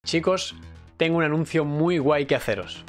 Chicos, tengo un anuncio muy guay que haceros.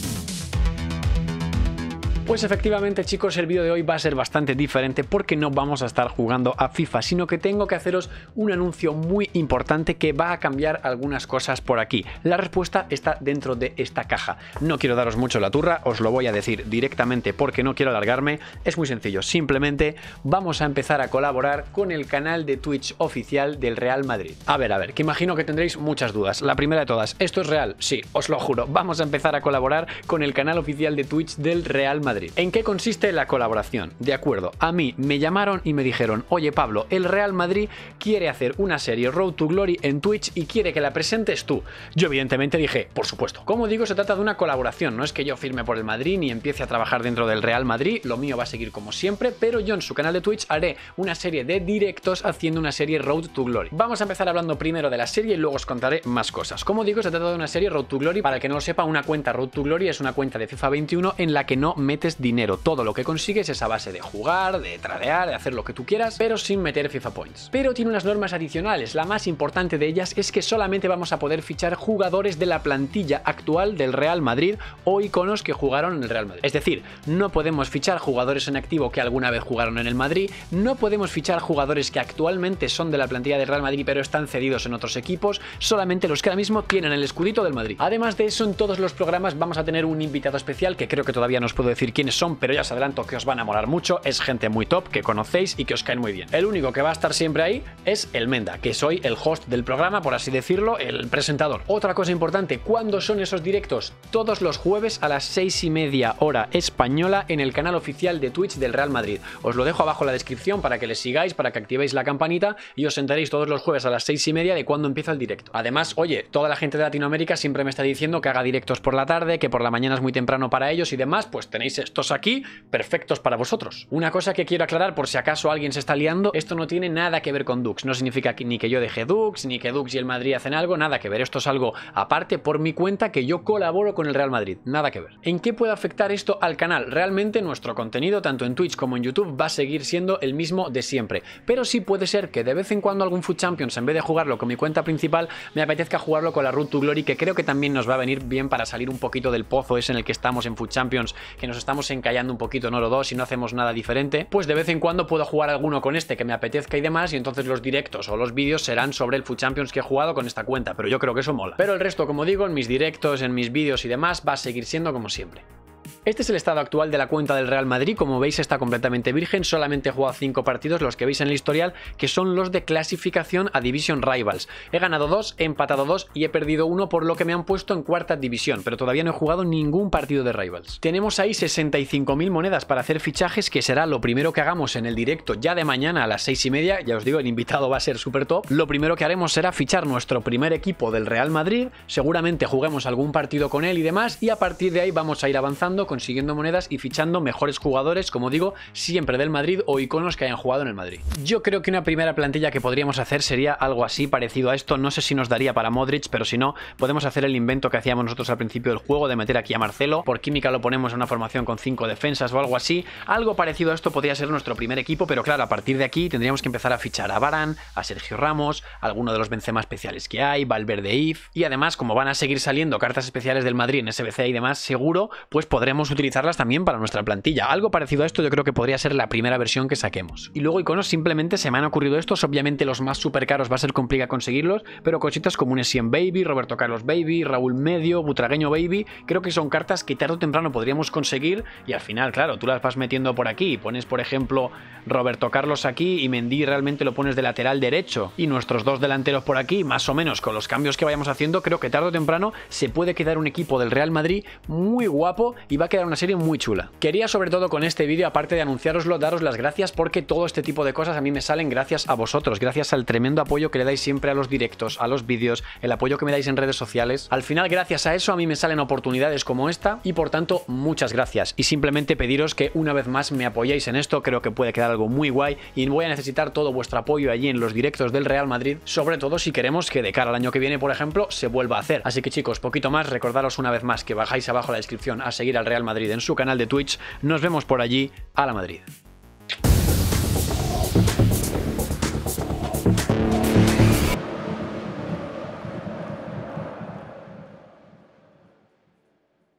Pues efectivamente, chicos, el vídeo de hoy va a ser bastante diferente porque no vamos a estar jugando a FIFA, sino que tengo que haceros un anuncio muy importante que va a cambiar algunas cosas por aquí. La respuesta está dentro de esta caja. No quiero daros mucho la turra, os lo voy a decir directamente porque no quiero alargarme. Es muy sencillo, simplemente vamos a empezar a colaborar con el canal de Twitch oficial del Real Madrid. A ver, que imagino que tendréis muchas dudas. La primera de todas, ¿esto es real? Sí, os lo juro. Vamos a empezar a colaborar con el canal oficial de Twitch del Real Madrid. ¿En qué consiste la colaboración? De acuerdo, a mí me llamaron y me dijeron: oye Pablo, el Real Madrid quiere hacer una serie Road to Glory en Twitch y quiere que la presentes tú. Yo evidentemente dije, por supuesto. Como digo, se trata de una colaboración, no es que yo firme por el Madrid ni empiece a trabajar dentro del Real Madrid, lo mío va a seguir como siempre, pero yo en su canal de Twitch haré una serie de directos haciendo una serie Road to Glory. Vamos a empezar hablando primero de la serie y luego os contaré más cosas. Como digo, se trata de una serie Road to Glory. Para el que no lo sepa, una cuenta Road to Glory es una cuenta de FIFA 21 en la que no metes dinero. Todo lo que consigues es a base de jugar, de tradear, de hacer lo que tú quieras, pero sin meter FIFA Points. Pero tiene unas normas adicionales. La más importante de ellas es que solamente vamos a poder fichar jugadores de la plantilla actual del Real Madrid o iconos que jugaron en el Real Madrid. Es decir, no podemos fichar jugadores en activo que alguna vez jugaron en el Madrid, no podemos fichar jugadores que actualmente son de la plantilla del Real Madrid pero están cedidos en otros equipos, solamente los que ahora mismo tienen el escudito del Madrid. Además de eso, en todos los programas vamos a tener un invitado especial que creo que todavía no os puedo decir quiénes son, pero ya os adelanto que os van a molar mucho. Es gente muy top, que conocéis y que os caen muy bien. El único que va a estar siempre ahí es el Menda, que soy el host del programa, por así decirlo, el presentador. Otra cosa importante, ¿cuándo son esos directos? Todos los jueves a las 6:30 hora española en el canal oficial de Twitch del Real Madrid. Os lo dejo abajo en la descripción para que les sigáis, para que activéis la campanita y os enteréis todos los jueves a las 6:30 de cuándo empieza el directo. Además, oye, toda la gente de Latinoamérica siempre me está diciendo que haga directos por la tarde, que por la mañana es muy temprano para ellos y demás, pues tenéis estos aquí perfectos para vosotros. Una cosa que quiero aclarar por si acaso alguien se está liando: esto no tiene nada que ver con Dux, no significa ni que yo deje Dux, ni que Dux y el Madrid hacen algo, nada que ver. Esto es algo aparte por mi cuenta, que yo colaboro con el Real Madrid, nada que ver. ¿En qué puede afectar esto al canal? Realmente nuestro contenido, tanto en Twitch como en YouTube, va a seguir siendo el mismo de siempre, pero sí puede ser que de vez en cuando algún FUT Champions, en vez de jugarlo con mi cuenta principal, me apetezca jugarlo con la Road to Glory, que creo que también nos va a venir bien para salir un poquito del pozo ese en el que estamos en FUT Champions, que nos estamos encallando un poquito en Oro 2 y no hacemos nada diferente. Pues de vez en cuando puedo jugar alguno con este que me apetezca y demás, y entonces los directos o los vídeos serán sobre el FUT Champions que he jugado con esta cuenta, pero yo creo que eso mola. Pero el resto, como digo, en mis directos, en mis vídeos y demás, va a seguir siendo como siempre. Este es el estado actual de la cuenta del Real Madrid. Como veis, está completamente virgen, solamente he jugado 5 partidos, los que veis en el historial, que son los de clasificación a Division Rivals. He ganado 2, he empatado 2 y he perdido 1, por lo que me han puesto en cuarta división, pero todavía no he jugado ningún partido de Rivals. Tenemos ahí 65.000 monedas para hacer fichajes, que será lo primero que hagamos en el directo ya de mañana a las 6:30. Ya os digo, el invitado va a ser súper top. Lo primero que haremos será fichar nuestro primer equipo del Real Madrid, seguramente juguemos algún partido con él y demás, y a partir de ahí vamos a ir avanzando, consiguiendo monedas y fichando mejores jugadores, como digo, siempre del Madrid o iconos que hayan jugado en el Madrid. Yo creo que una primera plantilla que podríamos hacer sería algo así, parecido a esto. No sé si nos daría para Modric, pero si no, podemos hacer el invento que hacíamos nosotros al principio del juego de meter aquí a Marcelo. Por química lo ponemos en una formación con 5 defensas o algo así. Algo parecido a esto podría ser nuestro primer equipo, pero claro, a partir de aquí tendríamos que empezar a fichar a Varane, a Sergio Ramos, alguno de los Benzema especiales que hay, Valverde, If, y además, como van a seguir saliendo cartas especiales del Madrid en SBC y demás, seguro, pues podremos utilizarlas también para nuestra plantilla. Algo parecido a esto yo creo que podría ser la primera versión que saquemos. Y luego iconos, simplemente se me han ocurrido estos. Obviamente los más super caros va a ser complicado conseguirlos, pero cositas como un Essien Baby, Roberto Carlos Baby, Raúl Medio, Butragueño Baby, creo que son cartas que tarde o temprano podríamos conseguir, y al final, claro, tú las vas metiendo por aquí. Pones, por ejemplo, Roberto Carlos aquí y Mendy realmente lo pones de lateral derecho, y nuestros dos delanteros por aquí, más o menos con los cambios que vayamos haciendo, creo que tarde o temprano se puede quedar un equipo del Real Madrid muy guapo y va a quedar una serie muy chula. Quería sobre todo con este vídeo, aparte de anunciároslo, daros las gracias, porque todo este tipo de cosas a mí me salen gracias a vosotros, gracias al tremendo apoyo que le dais siempre a los directos, a los vídeos, el apoyo que me dais en redes sociales. Al final, gracias a eso, a mí me salen oportunidades como esta y por tanto, muchas gracias. Y simplemente pediros que una vez más me apoyéis en esto, creo que puede quedar algo muy guay y voy a necesitar todo vuestro apoyo allí en los directos del Real Madrid, sobre todo si queremos que de cara al año que viene, por ejemplo, se vuelva a hacer. Así que chicos, poquito más, recordaros una vez más que bajáis abajo a la descripción a seguir al Real Madrid en su canal de Twitch. Nos vemos por allí. A la Madrid.